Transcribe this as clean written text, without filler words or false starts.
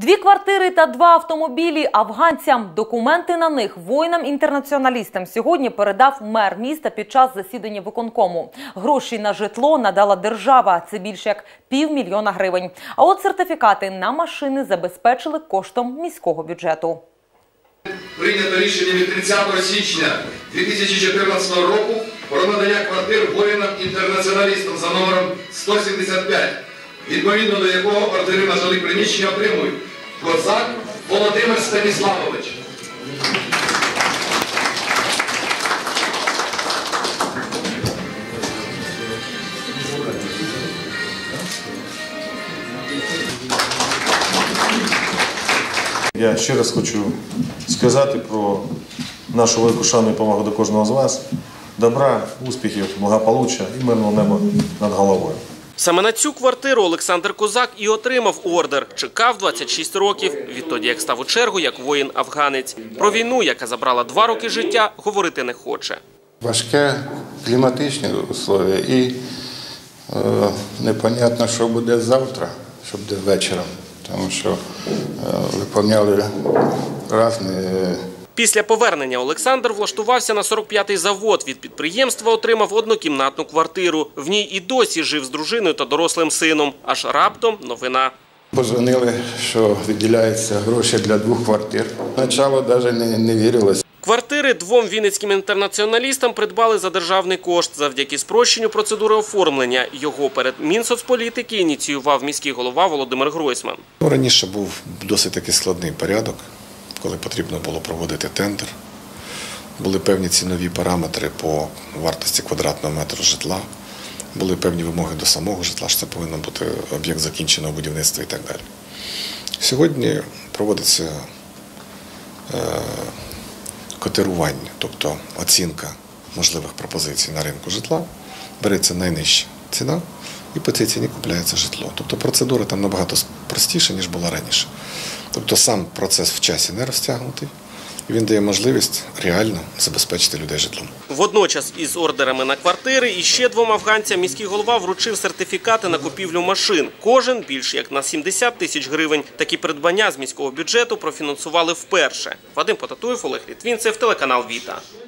2 квартири та 2 автомобілі афганцям. Документи на них воїнам-інтернаціоналістам сьогодні передав мер міста під час засідання виконкому. Гроші на житло надала держава – це більше як $500 000 гривень. А от сертифікати на машини забезпечили коштом міського бюджету. Прийнято рішення від 30 січня 2014 року про надання квартир воїнам-інтернаціоналістам за номером 175, відповідно до якого квартири на жилі приміщення отримують Козак Володимир Станіславович. Я ще раз хочу сказати про нашу велику шану і повагу до кожного з вас. Добра, успіхів, благополуччя і мирного неба над головою. Саме на цю квартиру Олександр Козак і отримав ордер. Чекав 26 років, відтоді як став у чергу як воїн-афганець. Про війну, яка забрала 2 роки життя, говорити не хоче. Важке кліматичні умови і непонятно, що буде завтра, що буде вечором, тому що виповняли різні. Після повернення Олександр влаштувався на 45-й завод. Від підприємства отримав однокімнатну квартиру. В ній і досі жив з дружиною та дорослим сином. Аж раптом новина. Позвонили, що виділяються гроші для 2 квартир. Спочатку навіть не вірилось. Квартири 2 вінницьким інтернаціоналістам придбали за державний кошт. Завдяки спрощенню процедури оформлення. Його перед Мінсоцполітики ініціював міський голова Володимир Гройсман. Раніше був досить таки складний порядок, коли потрібно було проводити тендер. Були певні цінові параметри по вартості квадратного метру житла. Були певні вимоги до самого житла, що це повинен бути об'єкт закінченого будівництва і так далі. Сьогодні проводиться котирування, тобто оцінка можливих пропозицій на ринку житла. Береться найнижча ціна і по цій ціні купляється житло. Тобто процедура там набагато простіша, ніж була раніше. Тобто сам процес в часі не розтягнутий, і він дає можливість реально забезпечити людей житлом. Водночас із ордерами на квартири і ще 2 афганцям міський голова вручив сертифікати на купівлю машин. Кожен більше як на 70 000 гривень. Такі придбання з міського бюджету профінансували вперше. Вадим Потатуєв, Олег Літвінцев, телеканал «Віта».